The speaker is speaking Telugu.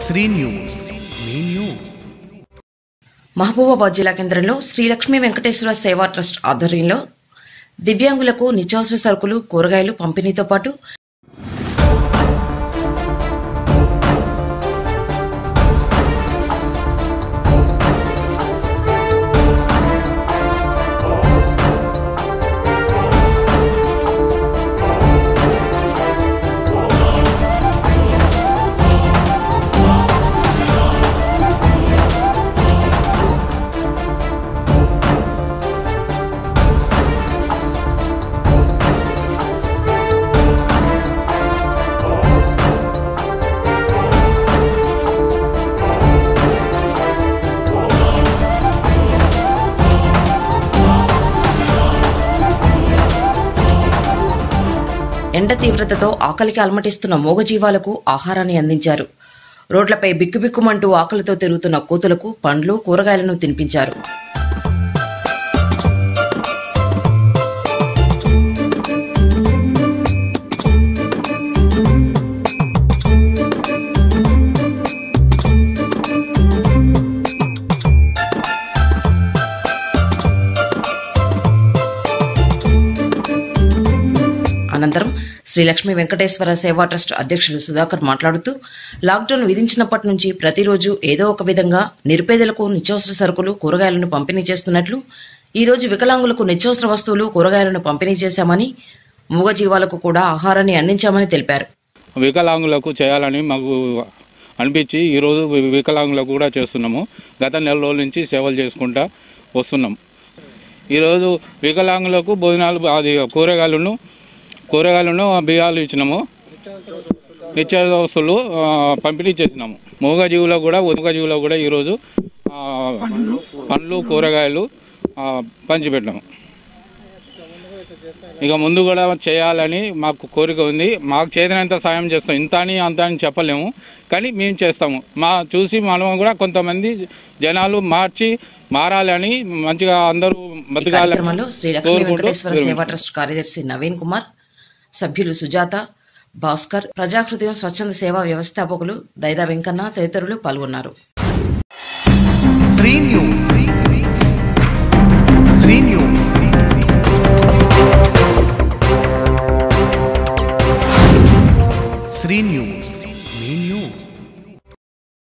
శ్రీ న్యూస్ మీ న్యూస్. మహబూబాబాద్ జిల్లా కేంద్రంలో శ్రీ లక్ష్మీ వెంకటేశ్వర సేవా ట్రస్ట్ ఆధ్వర్యంలో దివ్యాంగులకు నిత్యావసర సరుకులు, కూరగాయలు పంపిణీతో పాటు ఎండ తీవ్రతతో ఆకలికి అలమటిస్తున్న మూగజీవాలకు ఆహారాన్ని అందించారు. రోడ్లపై బిక్కుబిక్కుమంటూ ఆకలితో తిరుగుతున్న కోతులకు పండ్లు, కూరగాయలను తినిపించారు. అనంతరం శ్రీ లక్ష్మీ వెంకటేశ్వర సేవా ట్రస్ట్ అధ్యక్షులు సుధాకర్ మాట్లాడుతూ, లాక్డౌన్ విధించినప్పటి నుంచి ప్రతిరోజు ఏదో ఒక విధంగా నిరుపేదలకు నిత్యావసర సరుకులు, కూరగాయలను పంపిణీ చేస్తున్నట్లు, ఈ రోజు వికలాంగులకు నిత్యావసర వస్తువులు, కూరగాయలను పంపిణీ చేశామని, మూగజీవాలకు కూడా ఆహారాన్ని అందించామని తెలిపారు. వికలాంగులకు చేయాలని మాకు అనిపించి ఈరోజు వికలాంగులకు కూడా చేస్తున్నాము. గత నెల రోజుల నుంచి సేవలు చేసుకుంటా వస్తున్నాం. ఈరోజు వికలాంగులకు భోజనాలు, అది కూరగాయలను బియ్యాలు ఇచ్చినాము. నిత్యావసర వస్తువులు పంపిణీ చేసినాము. మూగజీవులకు కూడా ఈరోజు పండ్లు, కూరగాయలు పంచిపెట్టాము. ఇక ముందు కూడా చేయాలని మాకు కోరిక ఉంది. మాకు చేతనంత సాయం చేస్తాం. ఇంత అని అంత అని చెప్పలేము, కానీ మేము చేస్తాము. చూసి మనం కూడా కొంతమంది జనాలు మారాలని, మంచిగా అందరూ బతకాలని శ్రీ లక్ష్మీ వెంకటేశ్వర సేవా ట్రస్ట్ కార్యదర్శి నవీన్ కుమార్, సభ్యులు సుజాత, భాస్కర్, ప్రజాహృదయం స్వచ్ఛంద సేవా వ్యవస్థాపకులు దైదా వెంకన్న తదితరులు పాల్గొన్నారు.